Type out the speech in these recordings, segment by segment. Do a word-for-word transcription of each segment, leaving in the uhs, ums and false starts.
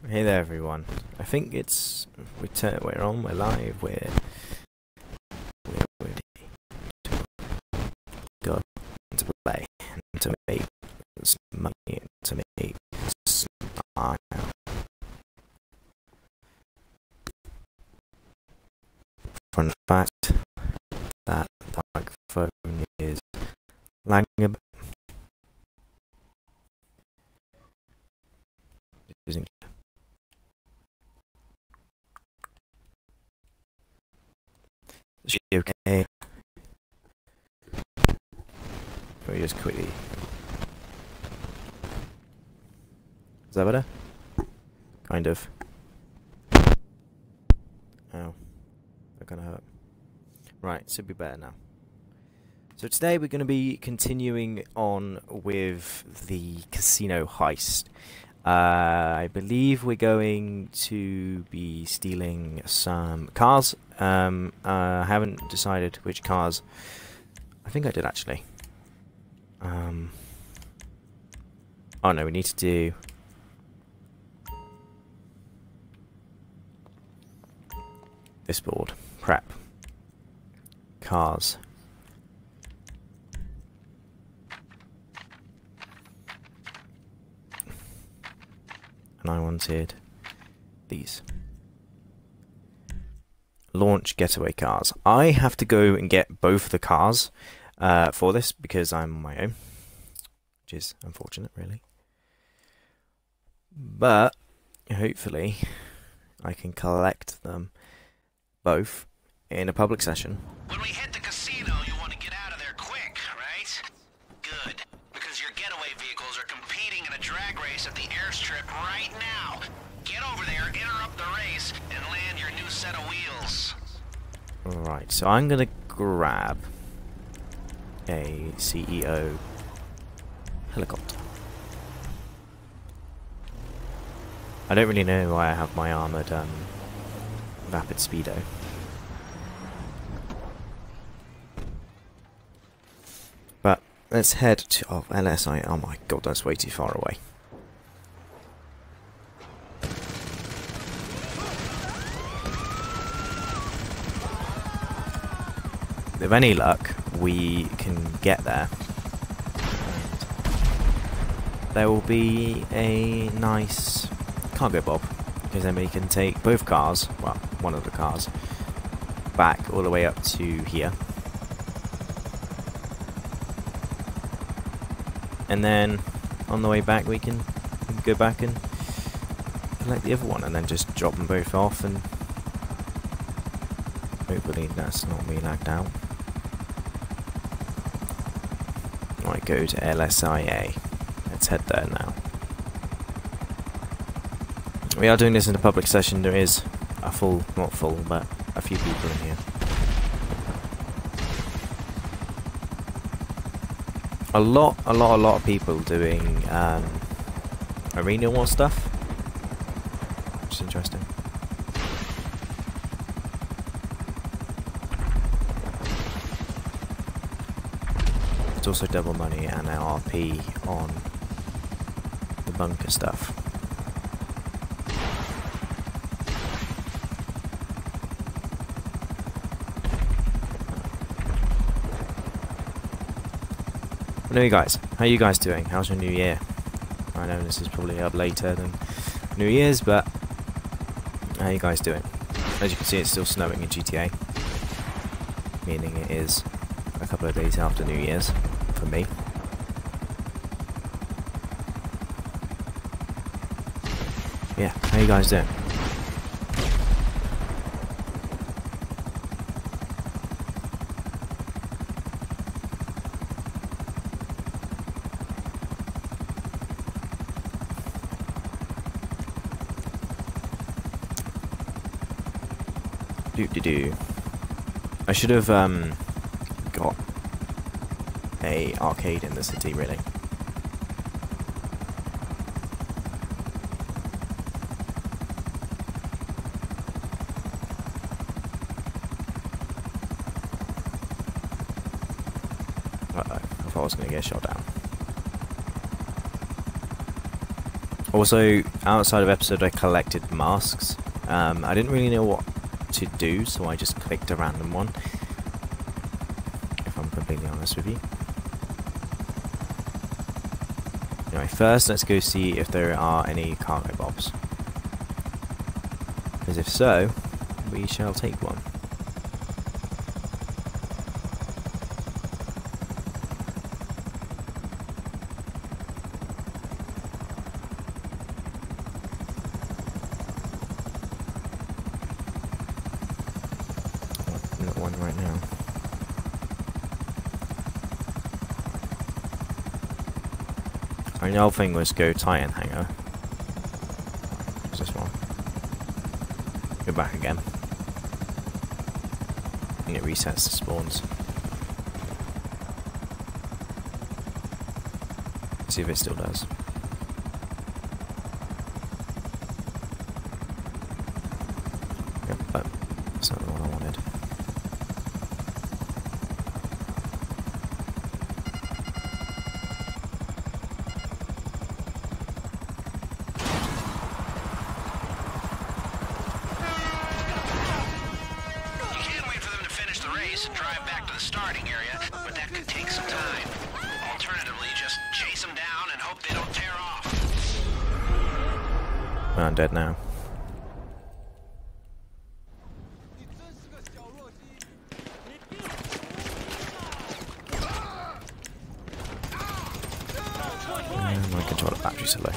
Hey there, everyone. I think it's we turn, we're on. We're live. We're we're ready to go to play and to make some money to make smile. For the fact that the microphone is lagging a bit. Using Is she okay? Let me just quickly. Is that better? Kind of. Ow. That kind of hurt. Right, should be better now. So today we're going to be continuing on with the casino heist. Uh, I believe we're going to be stealing some cars. Um, uh, I haven't decided which cars. I think I did actually. Um, oh no, we need to do this board. Prep. Cars. And I wanted these. Launch getaway cars. I have to go and get both the cars uh, for this because I'm on my own, which is unfortunate, really. But hopefully I can collect them both in a public session. When we hit the casino, you want to get out of there quick, right? Good. Because your getaway vehicles are competing in a drag race at the airstrip right now. Get over there, interrupt the race, and land your new set of wheels. Alright, so I'm going to grab a C E O helicopter. I don't really know why I have my armoured um, rapid speedo. But let's head to oh, L S I. Oh my god, that's way too far away. With any luck, we can get there. And there will be a nice cargo bob, because then we can take both cars, well, one of the cars, back all the way up to here. And then on the way back we can, we can go back and collect the other one and then just drop them both off, and hopefully that's not me lagged out. Right, go to L S I A. Let's head there now. We are doing this in a public session. There is a full, not full, but a few people in here. A lot, a lot, a lot of people doing um, arena war stuff, which is interesting. There's also double money and an R P on the bunker stuff. Hello, you guys. How are you guys doing? How's your new year? I know this is probably up later than New Year's, but how are you guys doing? As you can see, it's still snowing in G T A, meaning it is a couple of days after New Year's for me. Yeah, how are you guys doing? Do-do-do. I should have um, got a arcade in the city, really. Uh-oh, I thought I was going to get shot down. Also, outside of episode, I collected masks. Um, I didn't really know what to do, so I just clicked a random one. If I'm completely honest with you. Anyway, first let's go see if there are any cargo bobs. Because if so, we shall take one. Not one right now. I mean, the whole thing was go tie-in hangar. What's this one? Go back again. And it resets the spawns. See if it still does. Yep, but that's not the one I wanted. And drive back to the starting area, but that could take some time. Alternatively, just chase them down and hope they don't tear off. Well, I'm dead now. And my controller battery's low.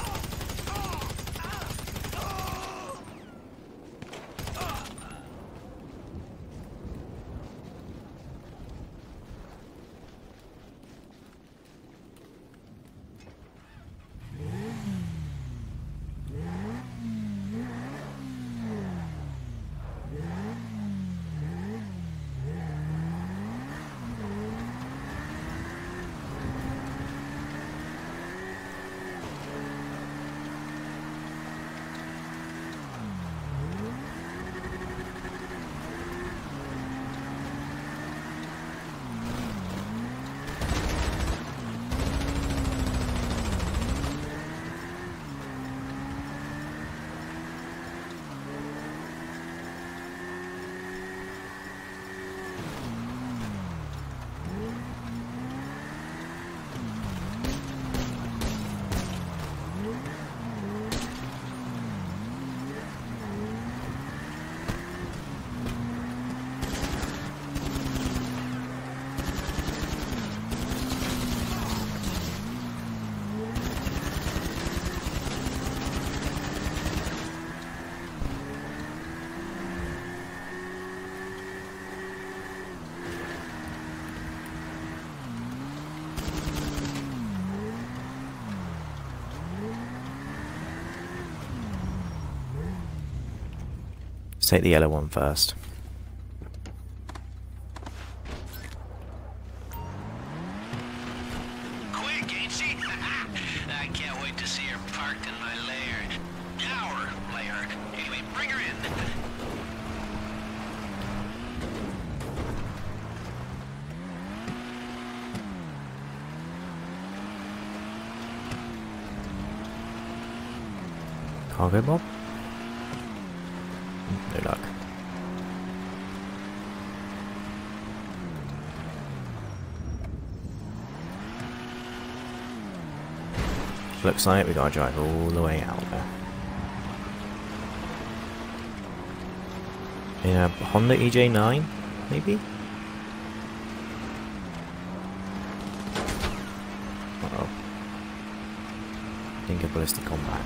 Let's take the yellow one first. Quick, ain't she? I can't wait to see her parked in my lair. Our lair. Anyway, bring her in. Cargo mob? No luck. Looks like we gotta drive all the way out there. In a Honda E J nine, maybe? Uh oh. Think a ballistic combat.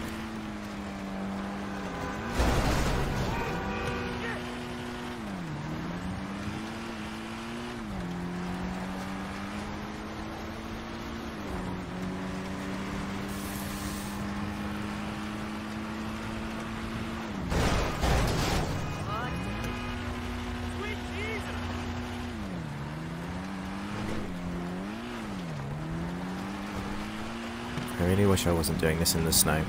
I really wish I wasn't doing this in the snow.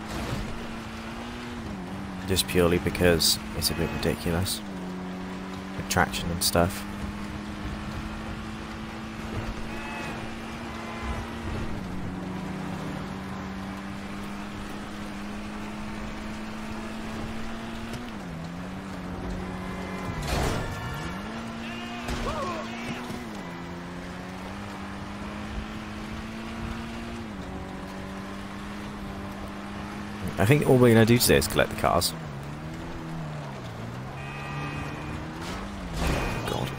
Just purely because it's a bit ridiculous. traction and stuff. I think all we're going to do today is collect the cars. God.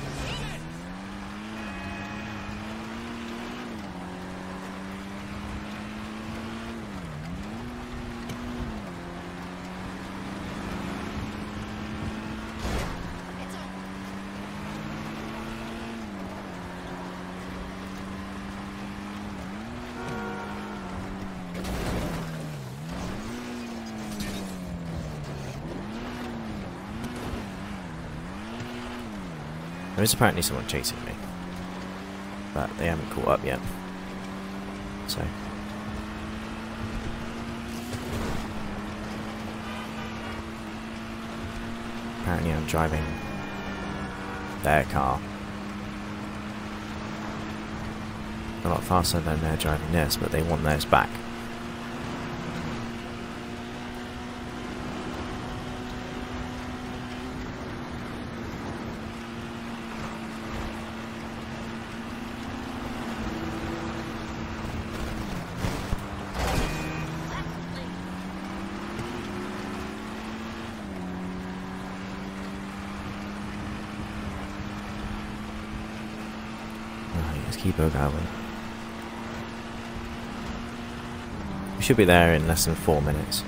There is apparently someone chasing me, but they haven't caught up yet. So apparently I'm driving their car a lot faster than they're driving theirs, but they want theirs back. Keep her going. We should be there in less than four minutes.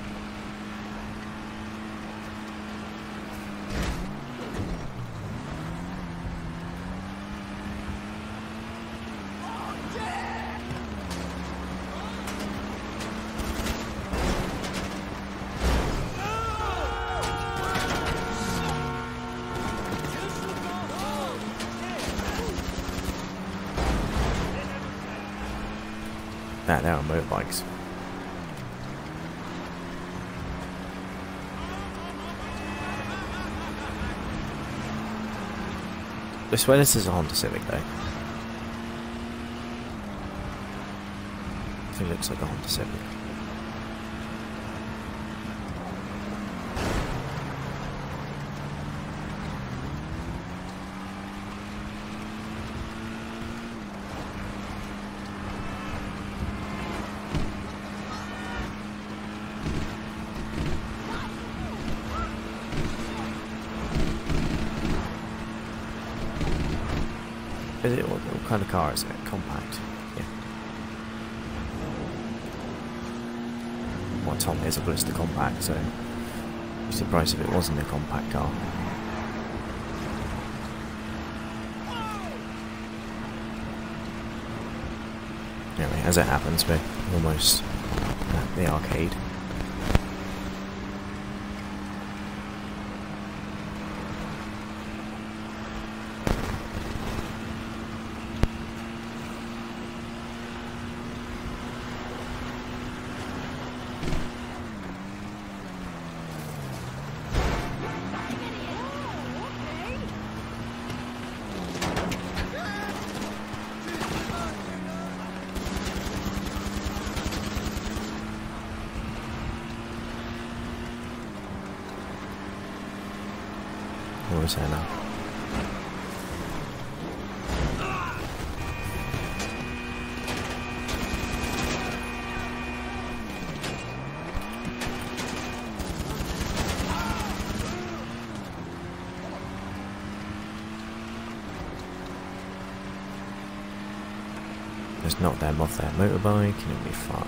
That they're on motorbikes. I swear this is a Honda Civic though. I think it looks like a Honda Civic. Is it, what, what kind of car is it? Compact. Yeah. Well, Tom is a blister compact, so I'd be surprised if it wasn't a compact car. Anyway, as it happens, we're almost at the arcade. What was that now? Just knock them off their motorbike and it'll be fine.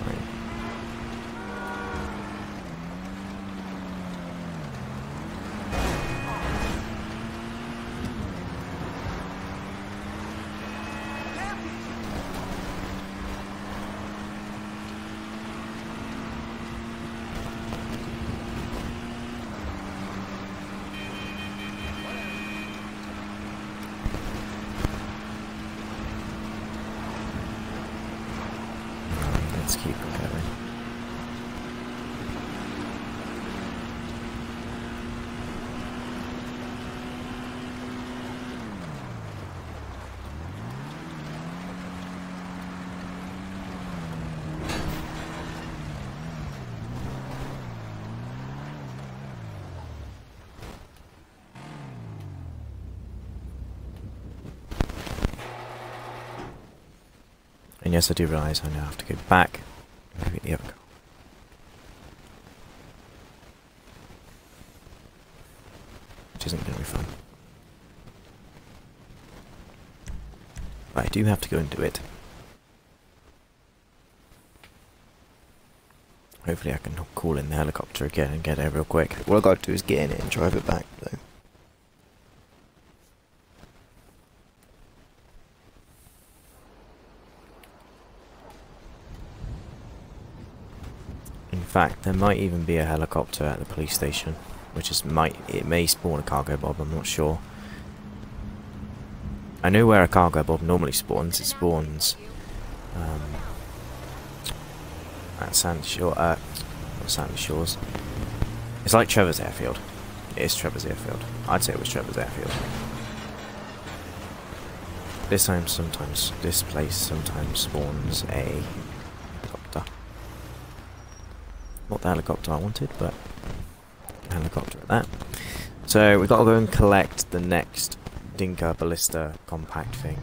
Let's keep it going. And yes, I do realise I now have to go back and get the other car. Which isn't going to be fun. But I do have to go and do it. Hopefully I can call in the helicopter again and get there real quick. What I've got to do is get in it and drive it back, though. In fact, there might even be a helicopter at the police station, which is might it may spawn a cargo bob. I'm not sure. I know where a cargo bob normally spawns. It spawns um, at Sandy Shore. Uh, not Sandy Shores. It's like Trevor's Airfield. It is Trevor's Airfield. I'd say it was Trevor's Airfield. This time, sometimes this place sometimes spawns a helicopter. Not the helicopter I wanted, but a helicopter at that. So we've got to go and collect the next Dinka Ballista compact thing.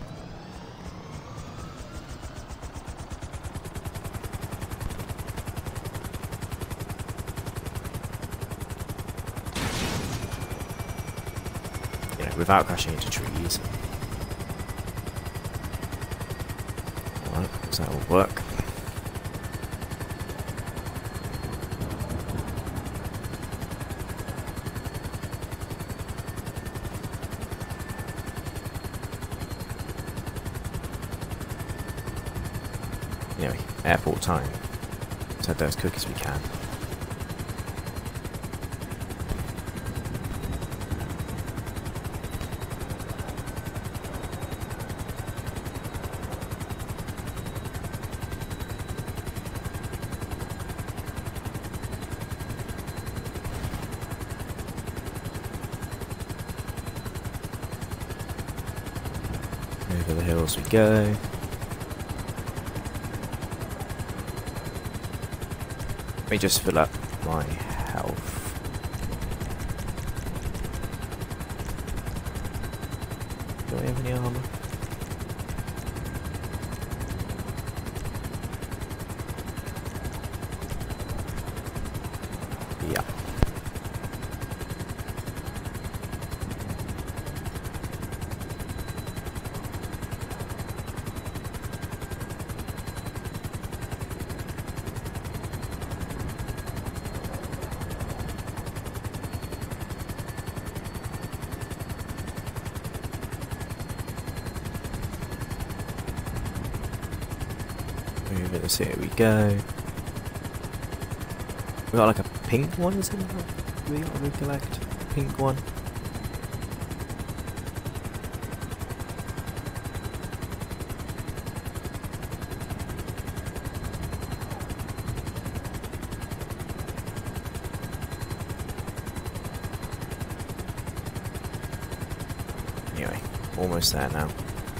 You know, without crashing into trees. Alright, does that all work? Anyway, airport time. Let's head there as quick as we can. Over the hills we go. Let me just fill up my health. Do I have any armor? Yeah. Over this, here we go. We got like a pink one, isn't it? We got to recollect pink one. Anyway, almost there now.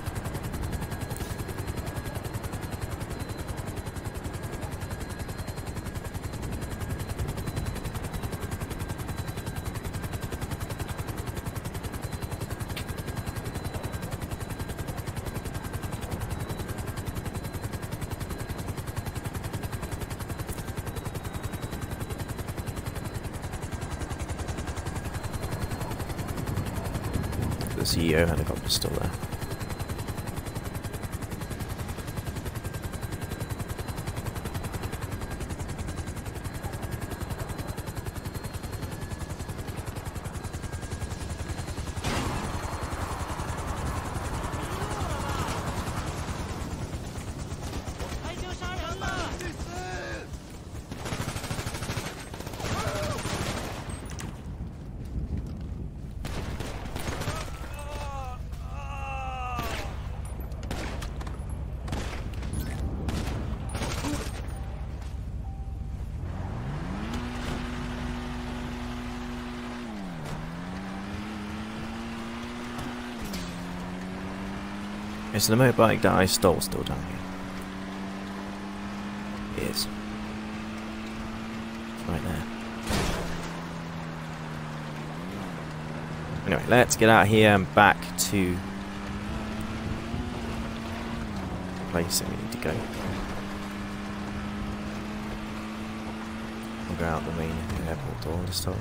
The C E O helicopter's still there. Is the motorbike that I stole still down here? It is. It's right there. Anyway, let's get out of here and back to place that we need to go. We'll go out the main airport door this time.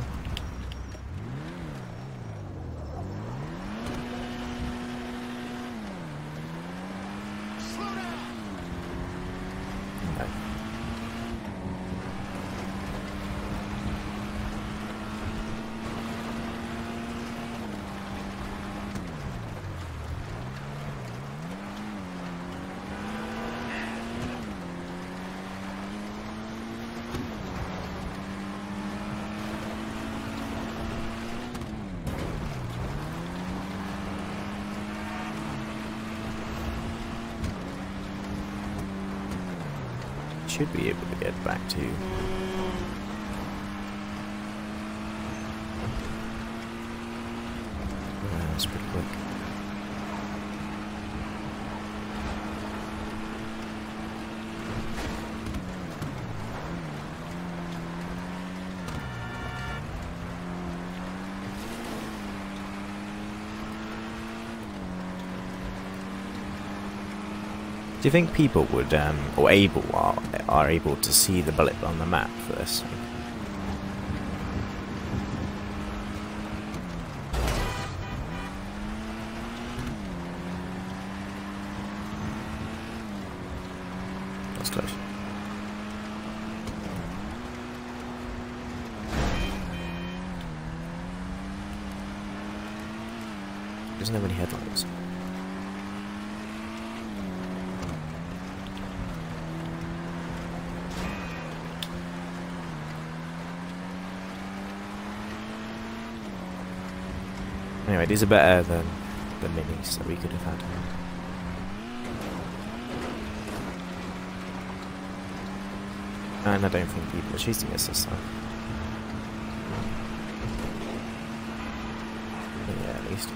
No. Should be able to get back to. Wow, that's pretty quick. Do you think people would, um, or able, are, are able to see the bullet on the map for this thing? That's close. Doesn't have any headlights. Anyway, these are better than the minis that we could have had. And I don't think people are chasing us this time. Yeah, at least.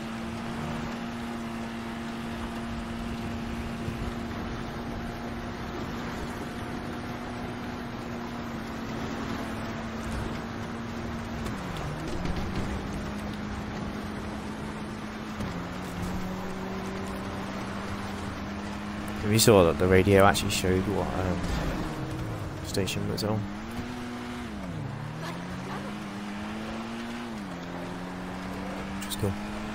We saw that the radio actually showed what um, station was on. Which was cool.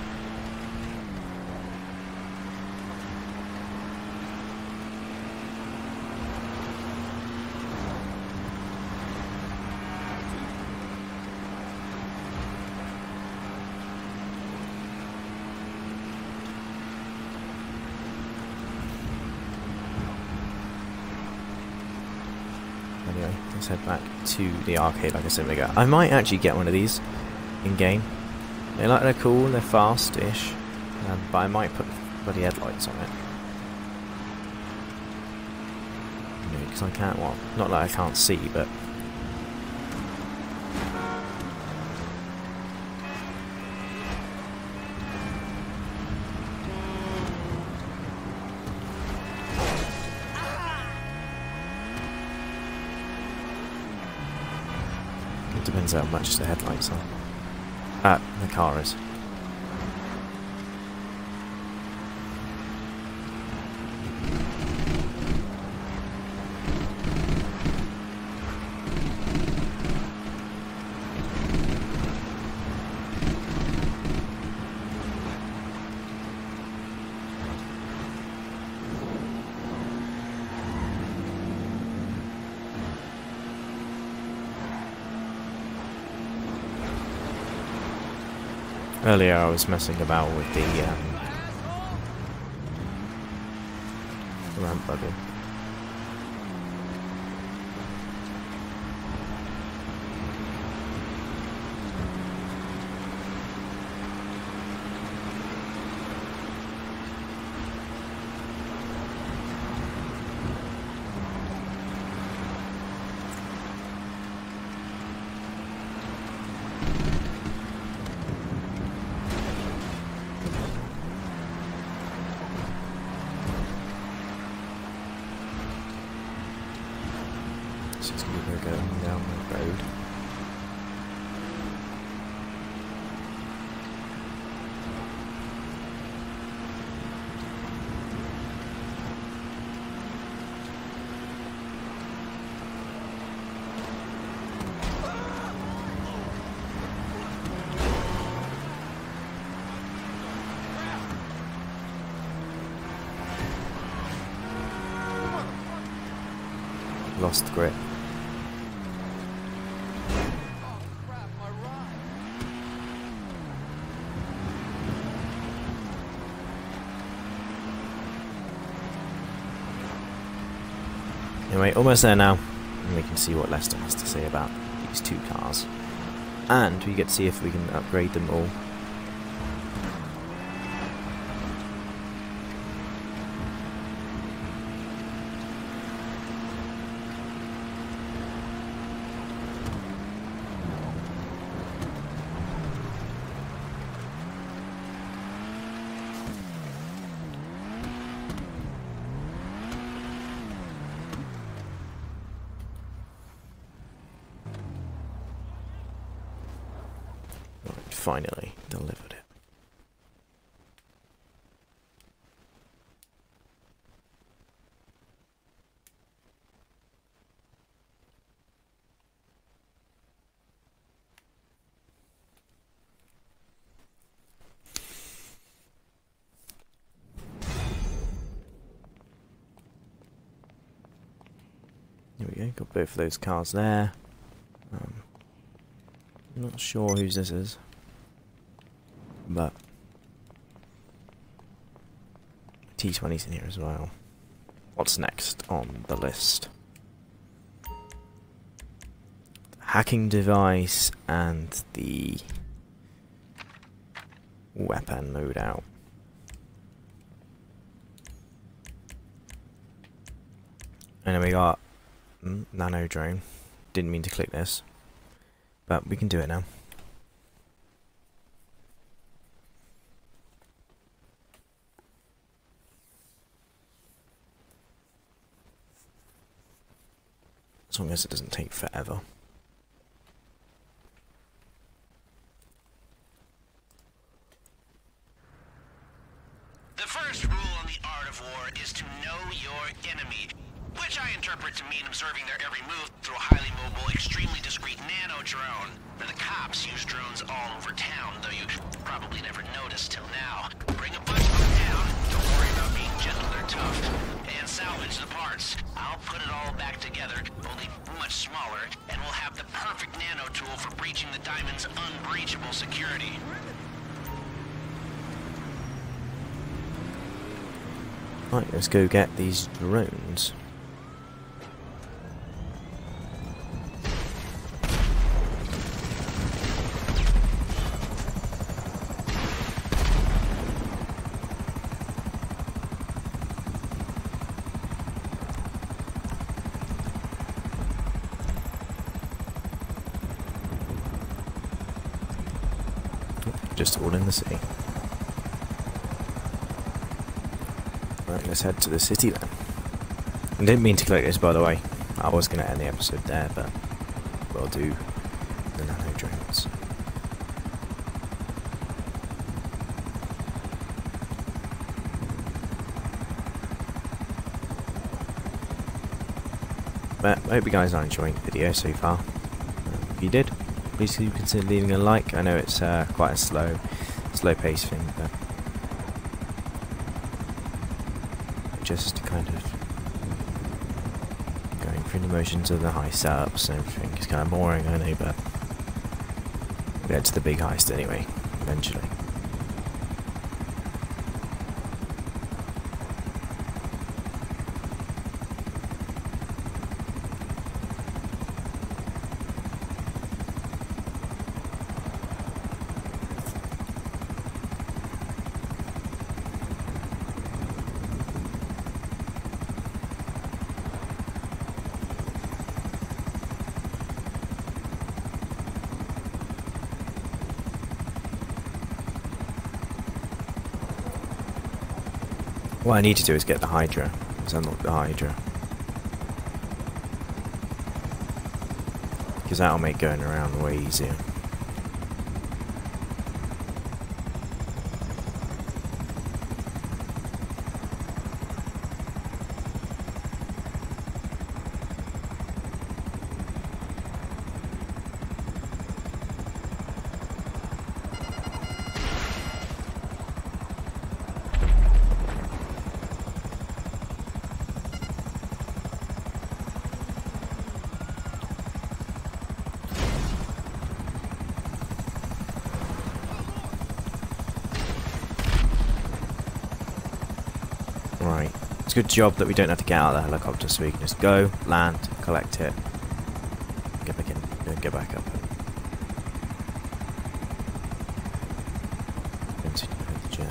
Anyway, let's head back to the arcade like I said we go. I might actually get one of these in game. They like they're cool, they're fast-ish, um, but I might put bloody headlights on it. Because I can't, well, not that I can't see, but it depends how much the headlights are. Ah, the car is. Earlier I was messing about with the um, ramp buggy. So it's going to be going down the road. lost grip. Anyway, almost there now, and we can see what Lester has to say about these two cars. And we get to see if we can upgrade them all. Finally delivered it. Here we go, got both of those cars there. Um, I'm not sure whose this is. But T twenty's in here as well. What's next on the list? The hacking device and the weapon loadout. And then we got mm, nano drone. Didn't mean to click this, but we can do it now. As long as it doesn't take forever. The first rule in the art of war is to know your enemy, which I interpret to mean observing their every move through a highly mobile, extremely discreet nano drone. Now, the cops use drones all over town, though you probably never noticed till now. Bring a bunch of them down, don't worry about being gentle or tough, and salvage the parts. I'll put it all back together, only much smaller, and we'll have the perfect nano tool for breaching the Diamond's unbreachable security. Right, let's go get these drones. Just all in the city. Right, let's head to the city then. I didn't mean to click this, by the way. I was going to end the episode there, but we'll do the nano drones. But I hope you guys are enjoying the video so far. If you did, please do consider leaving a like. I know it's uh, quite a slow, slow pace thing, but just kind of going through the motions of the heist setups and everything. It's kind of boring, I know, but we'll get to the big heist anyway, eventually. What I need to do is get the Hydra. Let's unlock the Hydra. Because that'll make going around way easier. Right. It's a good job that we don't have to get out of the helicopter, so we can just go, land, collect it, get back in, and get back up. Continue with the journey.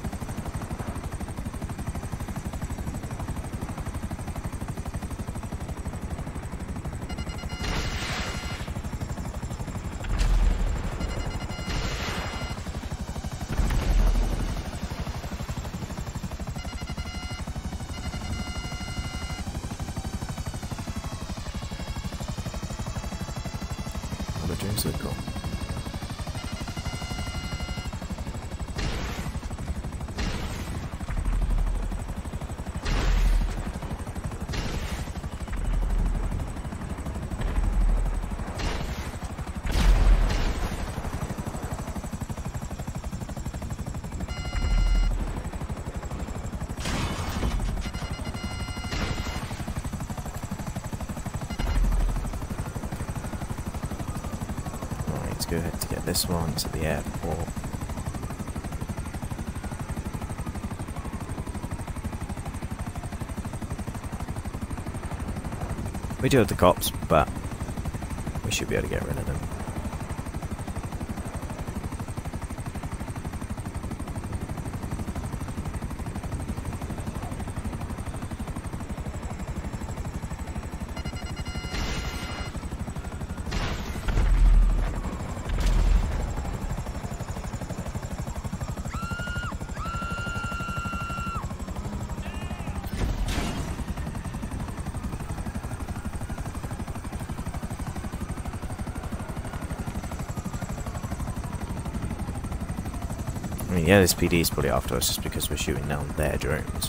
Dream circle. Go ahead to get this one to the airport. We do have the cops, but we should be able to get rid of them. I mean, yeah, this P D is probably after us just because we're shooting down their drones.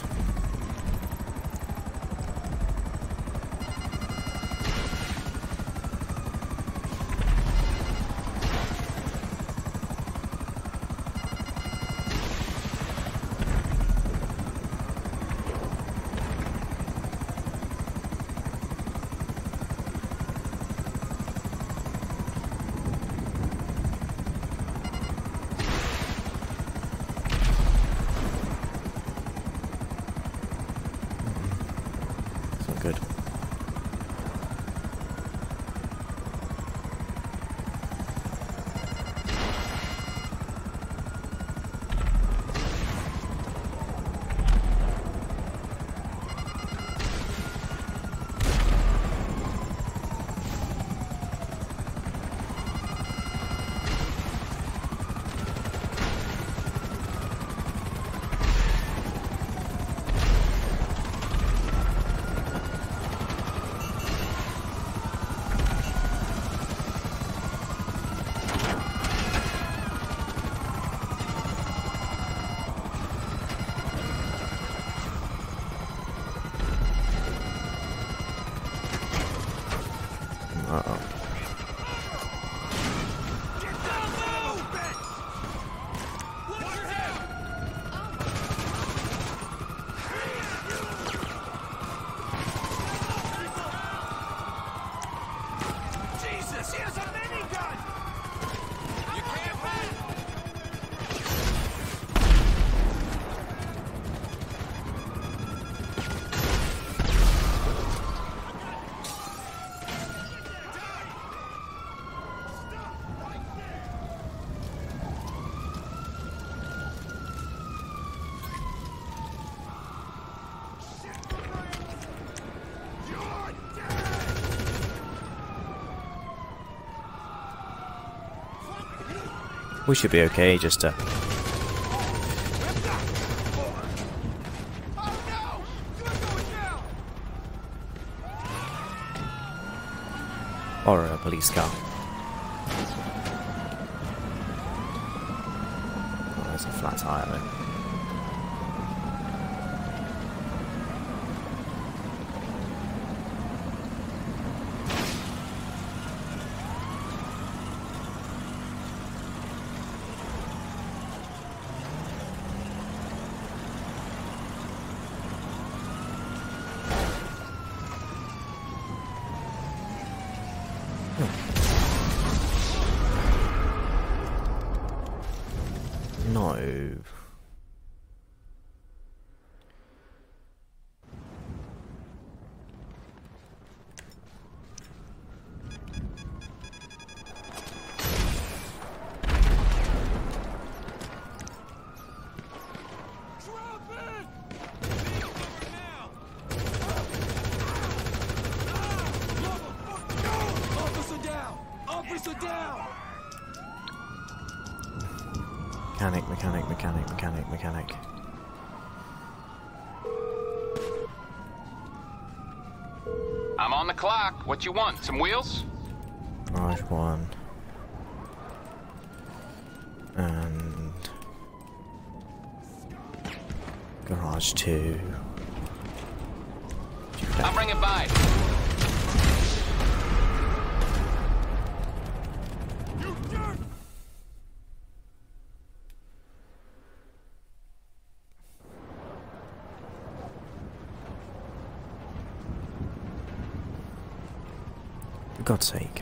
Good. Uh-oh. Jesus, he has a minigun! You can't run! We should be okay, just to... Or a police car. Oh, there's a flat tire there. No. Mechanic, mechanic, mechanic, mechanic, mechanic. I'm on the clock. What you want? Some wheels? Garage one. And garage two. I'll bring it by. You jerk! For God's sake.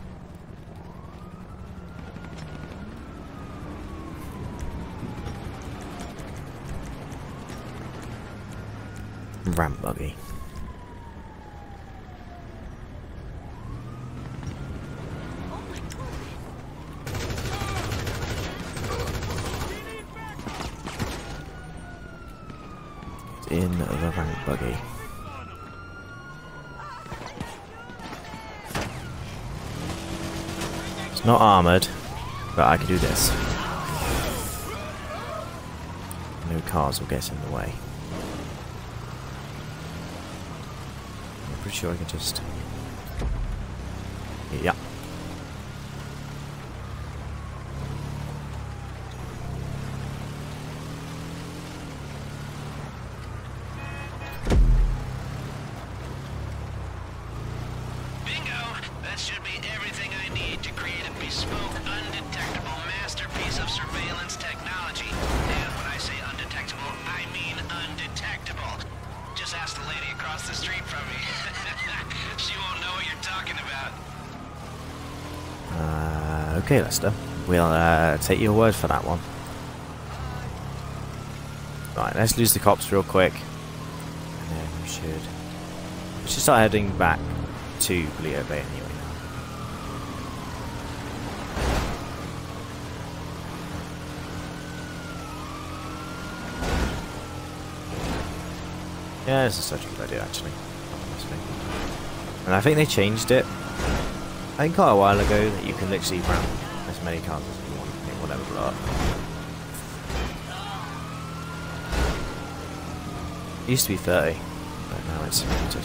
Ramp buggy. Get in the ramp buggy. It's not armoured, but I can do this. No cars will get in the way. I'm pretty sure I can just... Yeah. Bingo! That should be everything I need to create a bespoke, undetectable masterpiece of surveillance technology. And when I say undetectable, I mean undetectable. Just ask the lady across the street from me. She won't know what you're talking about. Uh, okay, Lester. We'll uh, take your word for that one. Right, let's lose the cops real quick. And then we should... We should start heading back to Leo Bay anyway now. Yeah, this is such a good idea actually. Honestly. And I think they changed it. I think quite a while ago that you can literally ram as many cars as you want. It will never blow up. It used to be thirty, but now it's limited.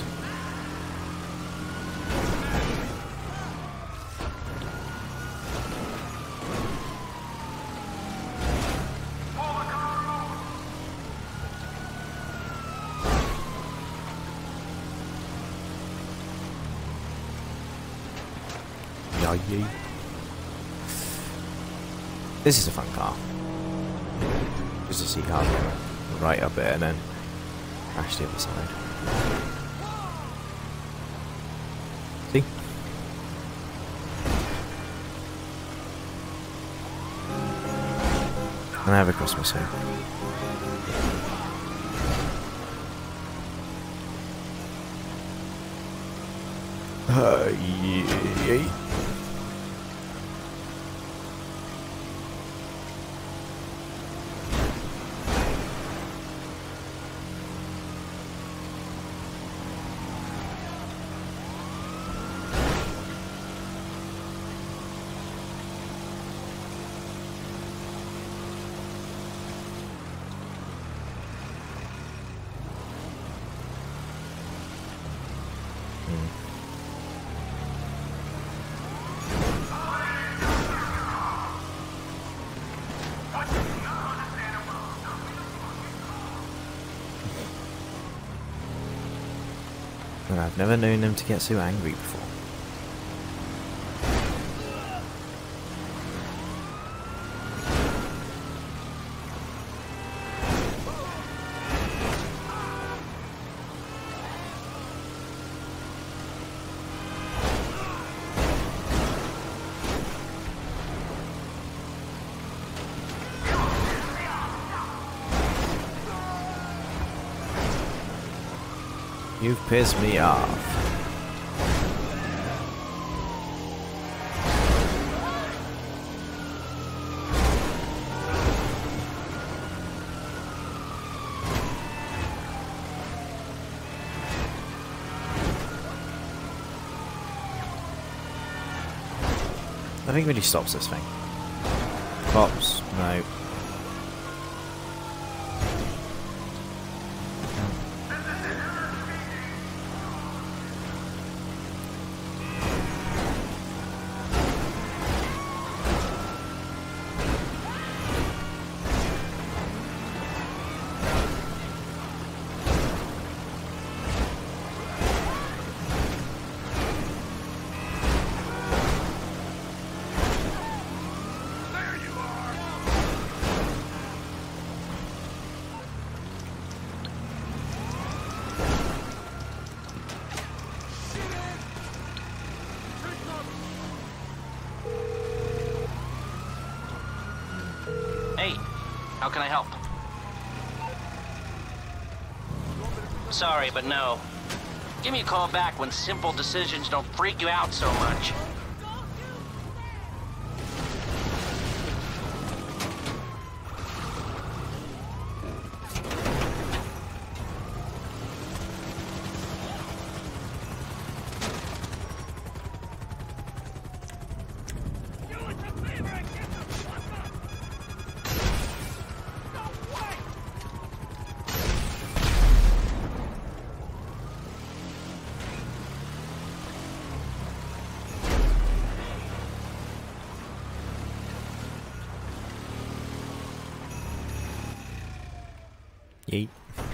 Yeah. This is a fun car. Just to see cars go right up it and then crash the other side. See? And I have a Christmas here. Uh, yeah. But I've never known them to get so angry before. You've pissed me off. Nothing really stops this thing. Cops, no. How can I help? Sorry, but no. Give me a call back when simple decisions don't freak you out so much. Yeet.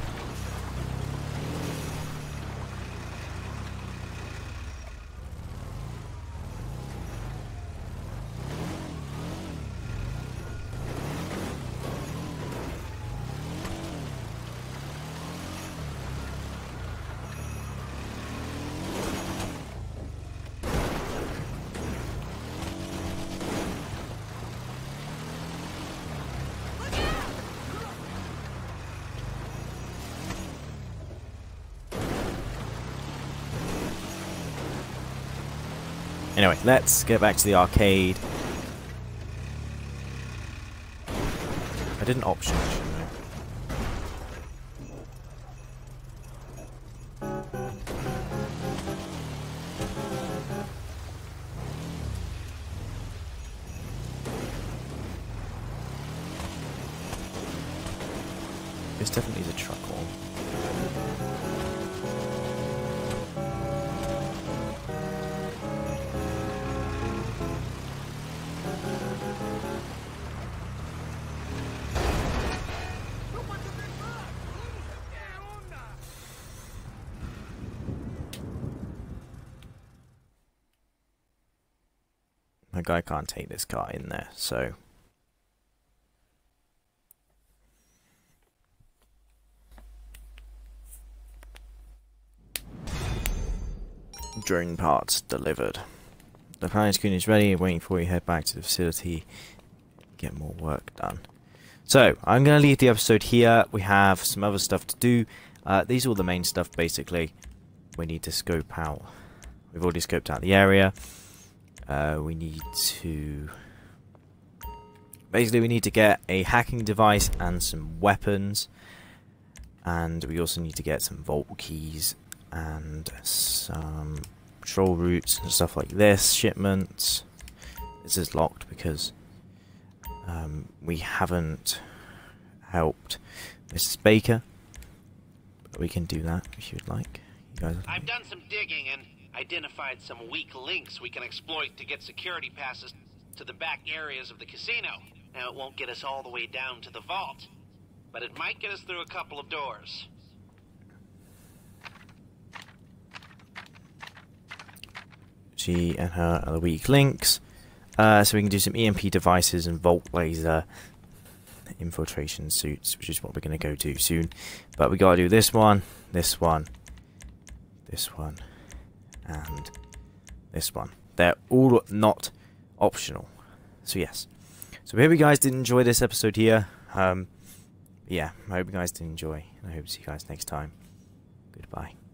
Anyway, let's get back to the arcade. I did an option, shouldn't I? This definitely is a truck wall. My guy can't take this car in there, so drone parts delivered. The planning screen is ready, waiting for you. Head back to the facility, get more work done. So I'm going to leave the episode here. We have some other stuff to do. Uh, these are all the main stuff basically. We need to scope out. We've already scoped out the area. Uh, we need to... Basically we need to get a hacking device and some weapons. And we also need to get some vault keys and some patrol routes and stuff like this. Shipments. This is locked because um, we haven't helped Missus Baker. But we can do that if you'd like. You guys. I've done some digging and identified some weak links we can exploit to get security passes to the back areas of the casino. Now, it won't get us all the way down to the vault, but it might get us through a couple of doors. She and her are the weak links. Uh, so we can do some E M P devices and vault laser infiltration suits, which is what we're going to go to soon. But we got to do this one, this one, this one, and this one. They're all not optional. So yes. So I hope you guys did enjoy this episode here. Um, yeah, I hope you guys did enjoy. And I hope to see you guys next time. Goodbye.